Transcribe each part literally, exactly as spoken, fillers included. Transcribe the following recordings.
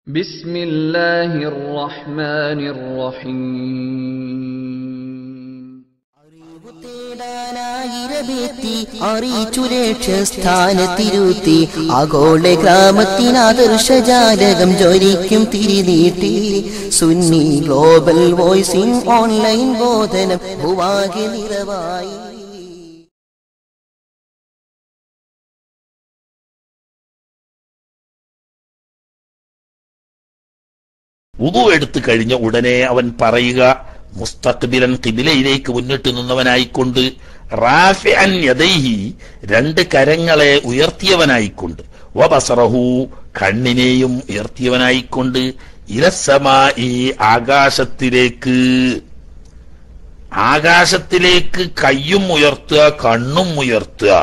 ബിസ്മില്ലാഹിർ റഹ്മാനിർ റഹീം. അറിയിച്ചു ലക്ഷ്യസ്ഥാനത്തിരുത്തി ആഗോള ഗ്രാമത്തിനാദർശജാലകം ജ്വലിക്കും തിരിനീട്ടി സുന്നി ഗ്ലോബൽ വോയിസിംഗ് ഓൺലൈൻ ബോധനം ഭൂവാകെ നിറവായി. വുദു എടുത്തു കഴിഞ്ഞ ഉടനെ അവൻ പറയുക, മുസ്തഖ്ബിലൻ ഖിബിലയിലേക്ക് മുന്നിട്ട് നിന്നവനായിക്കൊണ്ട്, റാഫിഅൻ യദൈഹി രണ്ട് കരങ്ങളെ ഉയർത്തിയവനായിക്കൊണ്ട്, വബസറഹു കണ്ണിനെയും ഉയർത്തിയവനായിക്കൊണ്ട്, ഇലസ്സമായി ആകാശത്തിലേക്ക് ആകാശത്തിലേക്ക് കയ്യും ഉയർത്തുക കണ്ണും ഉയർത്തുക.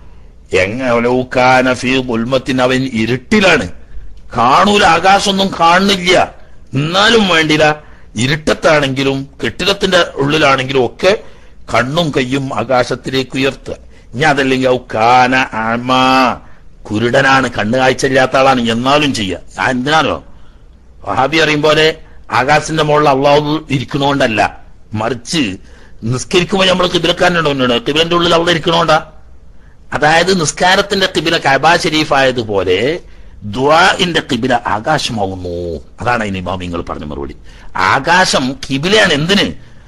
എങ്ങലൗകാന ഫീ ദുൽമത്തിൻ, അവൻ ഇരുട്ടിലാണ്, കാണൂല, ആകാശമൊന്നും കാണുന്നില്ല, എന്നാലും വേണ്ടില്ല, ഇരുട്ടത്താണെങ്കിലും കെട്ടിടത്തിന്റെ ഉള്ളിലാണെങ്കിലും ഒക്കെ കണ്ണും കയ്യും ആകാശത്തിലേക്ക് ഉയർത്തുക. ഇനി അതല്ലെങ്കിൽ ഔകാന ആമാ, കുരുടനാണ്, കണ്ണ് കാഴ്ചയില്ലാത്ത ആളാണ്, എന്നാലും ചെയ്യുക. എന്തിനാണോ വഹാബി അറിയും പോലെ ആകാശത്തിന്റെ മുകളിൽ അള്ളാഹു ഇരിക്കണോണ്ടല്ല, മറിച്ച് നിസ്കരിക്കുമ്പോൾ നമ്മൾ കിബിലക്കാരനുണ്ടോ, കിബിലന്റെ ഉള്ളിൽ അവിടെ ഇരിക്കണോണ്ടാ. അതായത് നിസ്കാരത്തിന്റെ കിബില കഅബ ശരീഫ് ആയതുപോലെ ദുആഇന്റെ കിബില ആകാശമാവുന്നു. അതാണ് അതിന് ഇമാമിങ്ങൾ പറഞ്ഞ മറുപടി. ആകാശം കിബിലയാണ്. എന്തിന്?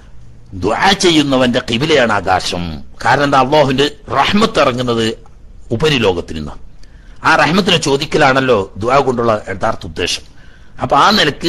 ദുആ ചെയ്യുന്നവന്റെ കിബിലയാണ് ആകാശം. കാരണം എന്താ? അല്ലാഹുവിന്റെ റഹ്മത്ത് ഇറങ്ങുന്നത് ഉപരിലോകത്തിൽ നിന്നാണ്. ആ റഹ്മത്തിനെ ചോദിക്കലാണല്ലോ ദുആ കൊണ്ടുള്ള യഥാർത്ഥ ഉദ്ദേശം. അപ്പൊ ആ നിലക്ക്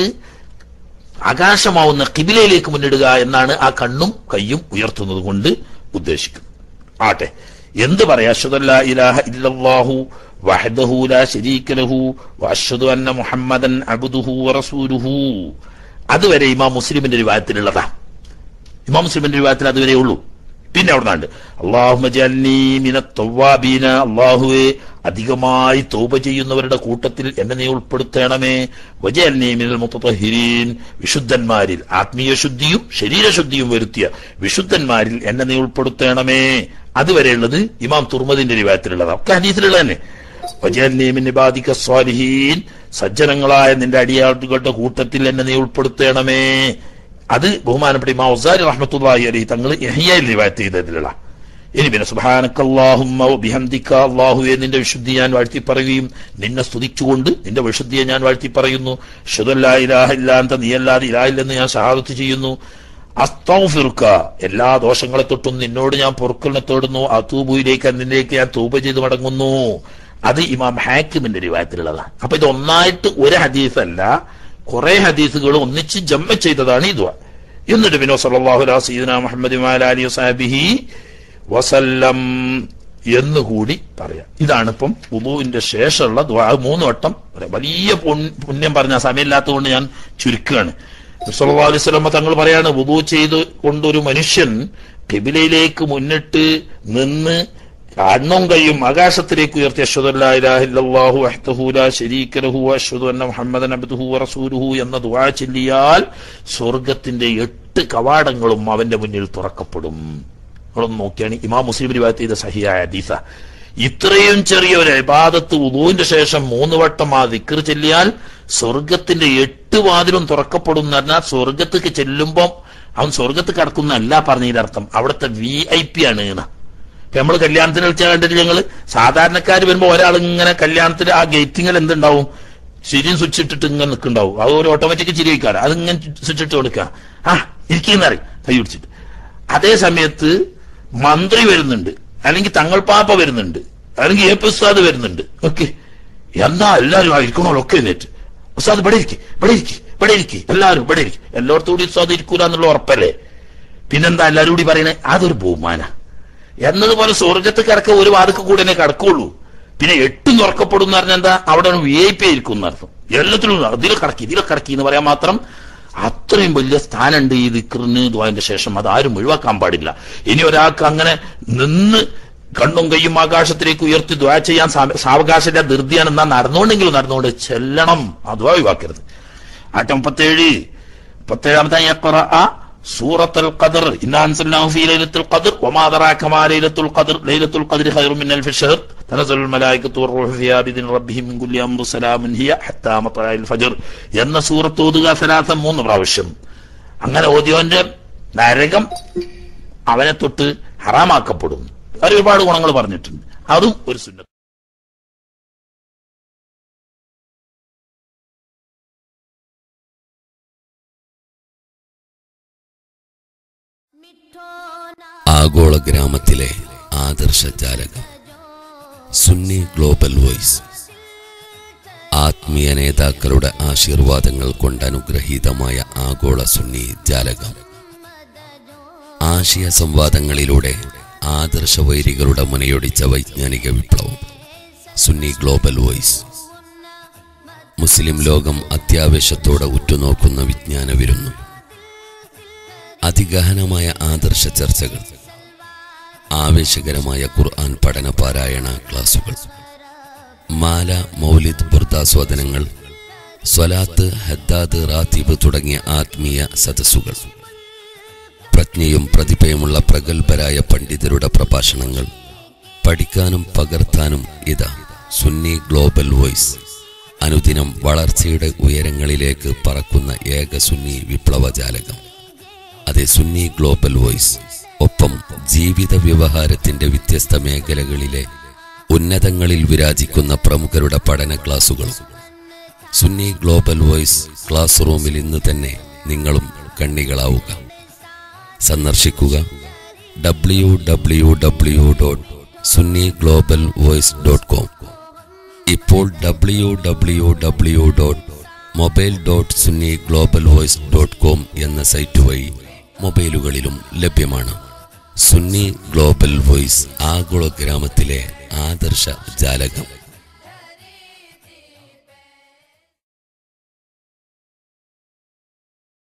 ആകാശമാവുന്ന കിബിലയിലേക്ക് മുന്നിടുക എന്നാണ് ആ കണ്ണും കയ്യും ഉയർത്തുന്നത് കൊണ്ട് ഉദ്ദേശിക്കുന്നത്. ആട്ടെ, എന്ത് പറയാ? അശ്ഹദു അല്ലാ ഇലാഹ ഇല്ലല്ലാഹു വഹ്ദഹു ലാ ശരീക ലഹു വഅശ്ഹദു അന്ന മുഹമ്മദൻ അബ്ദുഹു വറസൂലുഹു. അതുവരെ ഇമാം മുസ്ലിമിന്റെ റിവായത്തിലുള്ളതാ. ഇമാം മുസ്ലിമിന്റെ റിവായത്തിൽ അതുവരെ ഉള്ളൂ. പിന്നെ അവിടെ നിന്നുണ്ട് അല്ലാഹുമ്മ ജഅൽനി മിനത് തവ്വാബീന, അല്ലാഹുവേ അധികമായി തൗബ ചെയ്യുന്നവരുടെ കൂട്ടത്തിൽ എന്നെ നീ ഉൾപ്പെടുത്തണമേ. വജഅൽനി മിനൽ മുതതഹിരീൻ, വിശുദ്ധന്മാരിൽ ആത്മീയ ശുദ്ധിയും ശരീരശുദ്ധിയും വരുത്തിയ വിശുദ്ധന്മാരിൽ എന്നെ നീ ഉൾപ്പെടുത്തണമേ. അതുവരെയുള്ളത് ഇമാം തുർമദിന്റെ റിവായത്തിലുള്ളതാണ്. ഒക്കെ ഹദീസിലുള്ള തന്നെ. വജഅൽനി മിൻ ഇബാദിക സ്വാലിഹീൻ, സജ്ജനങ്ങളായ നിന്റെ അടിയാളുകളുടെ കൂട്ടത്തിൽ എന്നെ നീ ഉൾപ്പെടുത്തണമേ. അത് ബഹുമാനപ്പെട്ട ഇമാം ഔസാരി റഹ്മത്തുള്ളാഹി അലൈഹി തങ്ങൾ ഇഹ്യായിൽ റിവായത്ത് ചെയ്തതിലുള്ള. ഇനി പിന്നെ സുബ്ഹാനക്കല്ലാഹുമ്മ വബിഹംദിക, അല്ലാഹുവേ നിന്റെ വിശുദ്ധി ഞാൻ വാഴ്ത്തി പറയുകയും നിന്നെ സ്തുതിച്ചുകൊണ്ട് നിന്റെ വിശുദ്ധിയെ ഞാൻ വാഴ്ത്തി പറയുന്നു. അശ്ഹദു അല്ലാ ഇലാഹ ഇല്ലാ അൻത, നീയല്ലാതെ ഇലാഹില്ലെന്ന് ഞാൻ ഷഹാദത്ത് ചെയ്യുന്നു. അസ്തഗ്ഫിറുക, എല്ലാ ദോഷങ്ങളെ തൊട്ടും നിന്നോട് ഞാൻ പൊറുക്കലിനെ തേടുന്നു. അതൂബുയിലേക്ക്, നിന്നിലേക്ക് ഞാൻ തൗബ ചെയ്ത് മടങ്ങുന്നു. അത് ഇമാം ഹാക്കിമിന്റെ റിവായത്തിലുള്ളതാണ്. അപ്പൊ ഇത് ഒന്നായിട്ട് ഒരു ഹദീസല്ല, കുറെ ഹദീസുകൾ ഒന്നിച്ച് ജമ്മ ചെയ്തതാണ് ഈ ദുആ. എന്നിട്ട് പിന്നെ സല്ലല്ലാഹു അലൈഹി സയ്യിദനാ മുഹമ്മദ് വഅലാ ആലിഹി വസഹബിഹി വസല്ലം എന്നുകൂടി പറയാം. ഇതാണ് ഇപ്പം വുദൂഇന്റെ ശേഷമുള്ള ദുആ. മൂന്ന് വട്ടം വലിയ പുണ്യം പറഞ്ഞ സമയമില്ലാത്തതുകൊണ്ട് ഞാൻ ചുരുക്കുകയാണ്. സല്ലല്ലാഹു അലൈഹി വസല്ലം തങ്ങൾ പറയാണ്, വുദൂ ചെയ്ത് കൊണ്ടൊരു മനുഷ്യൻ ഖിബിലയിലേക്ക് മുന്നിട്ട് നിന്ന് കണ്ണും കയ്യും ആകാശത്തിലേക്ക് ഉയർത്തി അശ്ഹദു അല്ലാ ഇലാഹ ഇല്ലല്ലാഹു വഹ്ദഹു ലാ ശരീക ലഹു വഅശ്ഹദു അന്ന മുഹമ്മദൻ അബ്ദുഹു വറസൂലുഹു എന്ന ദുആ ചൊല്ലിയാൽ സ്വർഗത്തിന്റെ എട്ട് കവാടങ്ങളും അവന്റെ മുന്നിൽ തുറക്കപ്പെടും. നിങ്ങളൊന്ന് നോക്കിയാണ് ഇമാം മുസ്ലിം റിവായത്ത് ചെയ്ത സഹിഹായ ഹദീസ. ഇത്രയും ചെറിയൊരു ഇബാദത്ത് വുദൂഇന്റെ ശേഷം മൂന്ന് വട്ടം ആ ദിക്ർ ചൊല്ലിയാൽ സ്വർഗത്തിന്റെ എട്ട് വാതിലും തുറക്കപ്പെടും എന്ന് പറഞ്ഞാൽ സ്വർഗത്തേക്ക് ചെല്ലുമ്പം അവൻ സ്വർഗത്ത് കടക്കുന്നല്ല പറഞ്ഞതിന്റെ അർത്ഥം. അവിടുത്തെ വി ഐ പി ആണ് എന്ന്. ഇപ്പൊ നമ്മള് കല്യാണത്തിന് വിളിച്ചാൽ കണ്ടിട്ട് ഞങ്ങള് സാധാരണക്കാർ വരുമ്പോ ഒരാൾ ഇങ്ങനെ കല്യാണത്തിന് ആ ഗേറ്റിങ്ങിൽ എന്തുണ്ടാവും, ചിരിയും സ്വിച്ച് ഇട്ടിട്ട് ഇങ്ങനെ നിൽക്കുന്നുണ്ടാവും. അത് ഒരു ഓട്ടോമാറ്റിക് ചിരി വയ്ക്കാറ്, അതിങ്ങനെ സ്വിച്ച് ഇട്ട് കൊടുക്കുക, ആ ഇരിക്കുന്നറി കൈ പിടിച്ചിട്ട്. അതേ സമയത്ത് മന്ത്രി വരുന്നുണ്ട്, അല്ലെങ്കിൽ തങ്ങൾ പാപ്പ വരുന്നുണ്ട്, അല്ലെങ്കിൽ എ പി ഉസ്താദ് വരുന്നുണ്ട്. ഓക്കെ, എന്താ എല്ലാവരും ഇരിക്കണോ ഒക്കെ എന്നിട്ട് ഉസ്താദ് ഇവിടെ ഇരിക്കും, ഇവിടെ ഇരിക്കും, ഇവിടെ ഇരിക്കും, എല്ലാവരും ഇവിടെ ഇരിക്കും. എല്ലായിടത്തും കൂടി ഉസ്താദ് ഇരിക്കൂല എന്നുള്ള ഉറപ്പല്ലേ. പിന്നെന്താ എല്ലാവരും കൂടി പറയണേ? അതൊരു ബഹുമാന. എന്നതുപോലെ സ്വർഗത്ത് കിടക്ക ഒരു വാതിക്ക് കൂടെ തന്നെ കിടക്കുള്ളൂ. പിന്നെ എട്ടും തുറക്കപ്പെടും എന്ന് പറഞ്ഞാൽ എന്താ? അവിടെ വി ഐ പി ആയിരിക്കും എന്നർത്ഥം. എല്ലാത്തിലും ഇതിലെ കടക്കി ഇതിലെ കടക്കി എന്ന് പറയാൻ മാത്രം അത്രയും വലിയ സ്ഥാനമുണ്ട് ഈ ദിക്റിന് ദുആന്റെ ശേഷം. അത് ആരും ഒഴിവാക്കാൻ പാടില്ല. ഇനി ഒരാൾക്ക് അങ്ങനെ നിന്ന് കണ്ണും കയ്യും ആകാശത്തിലേക്ക് ഉയർത്തി ദുആ ചെയ്യാൻ സാവകാശമില്ല, ധൃതിയാണ്. എന്നാ നടന്നുകൊണ്ടെങ്കിലും നടന്നുകൊണ്ട് ചെല്ലണം, ആ ദുആ ഒഴിവാക്കരുത്. ആട്ടെ, മുപ്പത്തേഴ് മുപ്പത്തേഴാമത്തെ യഖ്റഅ സൂറത്തുൽ ഖദർ ഇന്നാ അൻസൽനാഹു ഫീ ലൈലത്തുൽ ഖദർ വമാ അദ്റാക മാ ലൈലത്തുൽ ഖദർ ലൈലത്തുൽ ഖദ്രി ഖൈറും മിൻ അൽഫി ശഹർ തനസ്സലുൽ മലായികത്തു വറൂഹു ഫിഹാ ബിഇദ്നി റബ്ബിഹിം മിൻ കുല്ലി അംറിൻ സലാമുൻ ഹിയ ഹത്താ മത്ലഇൽ ഫജ്ർ എന്ന സൂറത്ത് ഓതുക സലാസം മൂന്ന് പ്രാവശ്യം. അങ്ങനെ ഓതിയവന്റെ നരകം അവനെ തൊട്ട് ഹറാമാക്കപ്പെടും. അത് ഒരുപാട് ഗുണങ്ങൾ പറഞ്ഞിട്ടുണ്ട്. അതും ഒരു സുന്നത്ത്. ആഗോള ഗ്രാമത്തിലെ ആദർശ ജാലകം സുന്നി ഗ്ലോബൽ വോയിസ്. ആത്മീയ നേതാക്കളുടെ ആശീർവാദങ്ങൾ കൊണ്ട് അനുഗ്രഹീതമായ ആഗോള സുന്നി ജാലകം. ആശയ സംവാദങ്ങളിലൂടെ ആദർശവൈരികളുടെ മുനയൊടിച്ച വൈജ്ഞാനിക വിപ്ലവം. Sunni global voice. മുസ്ലിം ലോകം അത്യാവേശത്തോടെ ഉറ്റുനോക്കുന്ന വിജ്ഞാന വിരുന്നു. അതിഗഹനമായ ആദർശ ചർച്ചകൾ, ആവേശകരമായ ഖുർആൻ പഠന പാരായണ ക്ലാസുകൾ, മാല, മൗലിദ്, ബുർദാസ്വാദനങ്ങൾ, സ്വലാത്ത്, ഹദ്ദാദ്, റാത്തീബ് തുടങ്ങിയ ആത്മീയ സദസ്സുകൾ, പ്രജ്ഞയും പ്രതിഭയുമുള്ള പ്രഗത്ഭരായ പണ്ഡിതരുടെ പ്രഭാഷണങ്ങൾ പഠിക്കാനും പകർത്താനും ഇതാ സുന്നി ഗ്ലോബൽ വോയിസ്. അനുദിനം വളർച്ചയുടെ ഉയരങ്ങളിലേക്ക് പറക്കുന്ന ഏക സുന്നി വിപ്ലവജാലകം. അതെ, സുന്നി ഗ്ലോബൽ വോയിസ്. ഒപ്പം ജീവിത വ്യവഹാരത്തിന്റെ വ്യത്യസ്ത മേഖലകളിലെ ഉന്നതങ്ങളിൽ വിരാജിക്കുന്ന പ്രമുഖരുടെ പഠന ക്ലാസുകൾ. സുന്നി ഗ്ലോബൽ വോയിസ് ക്ലാസ് റൂമിൽ ഇന്ന് തന്നെ നിങ്ങളും കണ്ണികളാവുക. സന്ദർശിക്കുക W W W dot Sunni global voice dot com. ഇപ്പോൾ W W W dot mobile dot Sunni global voice dot com എന്ന സൈറ്റ് വഴി മൊബൈലുകളിലും ലഭ്യമാണ്. സുന്നി ഗ്ലോബൽ വോയിസ് ആഗോള ഗ്രാമത്തിലെ ആദർശ ജാലകം.